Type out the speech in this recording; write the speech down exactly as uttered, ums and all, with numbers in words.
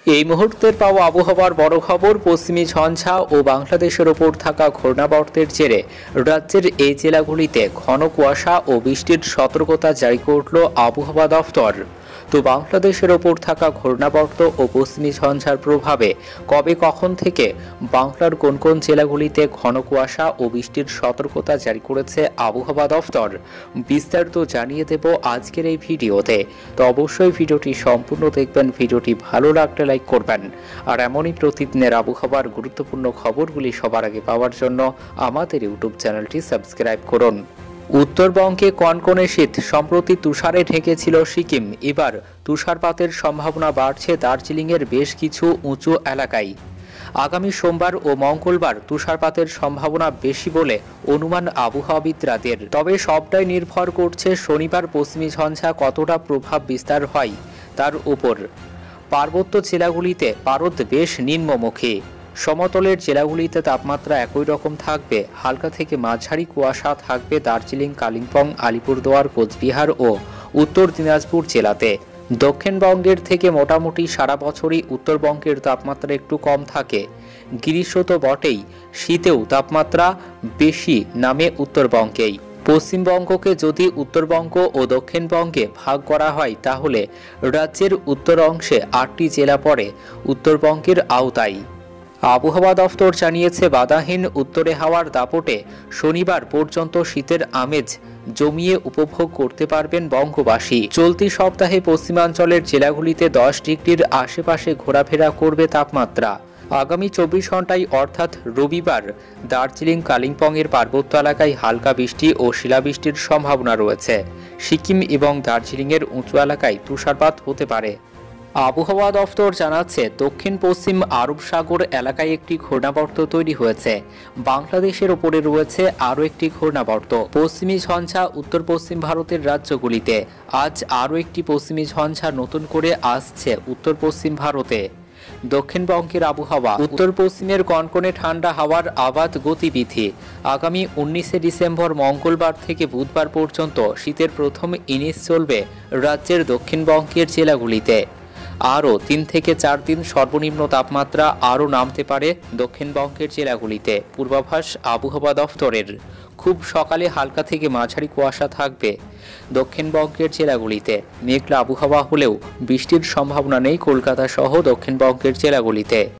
এই মুহূর্তের পাওয়া আবহাওয়ার বড় খবর, পশ্চিমী ঝঞ্ঝা ও বাংলাদেশের ওপর থাকা ঘূর্ণাবর্তের জেরে রাজ্যের এই জেলাগুলিতে ঘন কুয়াশা ও বৃষ্টির সতর্কতা জারি করল আবহাওয়া দফতর। তো বাংলাদেশের ওপর থাকা ঘূর্ণাবর্ত ও পশ্চিমী ঝঞ্ঝার প্রভাবে কবে কখন থেকে বাংলার কোন কোন জেলাগুলিতে ঘন কুয়াশা ও বৃষ্টির সতর্কতা জারি করেছে আবহাওয়া দফতর, বিস্তারিত জানিয়ে দেব আজকের এই ভিডিওতে। তো অবশ্যই ভিডিওটি সম্পূর্ণ দেখবেন, ভিডিওটি ভালো লাগলে লাইক করবেন, আর এমনই প্রতিদিনের আবহাওয়ার গুরুত্বপূর্ণ খবরগুলি সবার আগে পাওয়ার জন্য আমাদের ইউটিউব চ্যানেলটি সাবস্ক্রাইব করুন। উত্তরবঙ্গে কনকনে শীত, সম্প্রতি তুষারে ঢেকেছিল সিকিম, এবার তুষারপাতের সম্ভাবনা বাড়ছে দার্জিলিংয়ের বেশ কিছু উঁচু এলাকায়। আগামী সোমবার ও মঙ্গলবার তুষারপাতের সম্ভাবনা বেশি বলে অনুমান আবহাওয়াবিদদের। তবে সবটাই নির্ভর করছে শনিবার পশ্চিমী ঝঞ্ঝা কতটা প্রভাব বিস্তার হয় তার উপর। পার্বত্য জেলাগুলিতে পারদ বেশ নিম্নমুখী, সমতলের জেলাগুলিতে তাপমাত্রা একই রকম থাকবে, হালকা থেকে মাঝারি কুয়াশা থাকবে দার্জিলিং, কালিম্পং, আলিপুরদুয়ার, কোচবিহার ও উত্তর দিনাজপুর জেলাতে। দক্ষিণবঙ্গের থেকে মোটামুটি সারা বছরই উত্তরবঙ্গের তাপমাত্রা একটু কম থাকে। গ্রীষ্ম তো বটেই, শীতেও তাপমাত্রা বেশি নামে উত্তরবঙ্গেই। পশ্চিমবঙ্গকে যদি উত্তরবঙ্গ ও দক্ষিণবঙ্গে ভাগ করা হয় তাহলে রাজ্যের উত্তর অংশে আটটি জেলা পড়ে উত্তরবঙ্গের আওতায়। আবহাওয়া দফতর জানিয়েছে, বাধাহীন উত্তরে হাওয়ার দাপটে শনিবার পর্যন্ত শীতের আমেজ জমিয়ে উপভোগ করতে পারবেন বঙ্গবাসী। চলতি সপ্তাহে পশ্চিমাঞ্চলের জেলাগুলিতে দশ ডিগ্রির আশেপাশে ঘোরাফেরা করবে তাপমাত্রা। আগামী চব্বিশ ঘন্টায় অর্থাৎ রবিবার দার্জিলিং, কালিম্পংয়ের পার্বত্য এলাকায় হালকা বৃষ্টি ও শিলাবৃষ্টির সম্ভাবনা রয়েছে। সিকিম এবং দার্জিলিংয়ের উঁচু এলাকায় তুষারপাত হতে পারে। আবহাওয়া দফতর জানাচ্ছে, দক্ষিণ পশ্চিম আরব সাগর এলাকায় একটি ঘূর্ণাবর্ত তৈরি হয়েছে। বাংলাদেশের ওপরে রয়েছে আরও একটি ঘূর্ণাবর্ত। পশ্চিমী ঝঞ্ঝা উত্তর পশ্চিম ভারতের রাজ্যগুলিতে। আজ আরও একটি পশ্চিমী ঝঞ্ঝা নতুন করে আসছে উত্তর পশ্চিম ভারতে। দক্ষিণবঙ্গের আবহাওয়া, উত্তর পশ্চিমের কনকনে ঠান্ডা হাওয়ার আবাদ গতিবিধি। আগামী উনিশে ডিসেম্বর মঙ্গলবার থেকে বুধবার পর্যন্ত শীতের প্রথম ইনিংস চলবে রাজ্যের দক্ষিণবঙ্গের জেলাগুলিতে। আরও তিন থেকে চার দিন সর্বনিম্ন তাপমাত্রা আরও নামতে পারে দক্ষিণবঙ্গের জেলাগুলিতে। পূর্বাভাস আবহাওয়া দফতরের, খুব সকালে হালকা থেকে মাঝারি কুয়াশা থাকবে দক্ষিণবঙ্গের জেলাগুলিতে। মেঘলা আবহাওয়া হলেও বৃষ্টির সম্ভাবনা নেই কলকাতা সহ দক্ষিণবঙ্গের জেলাগুলিতে।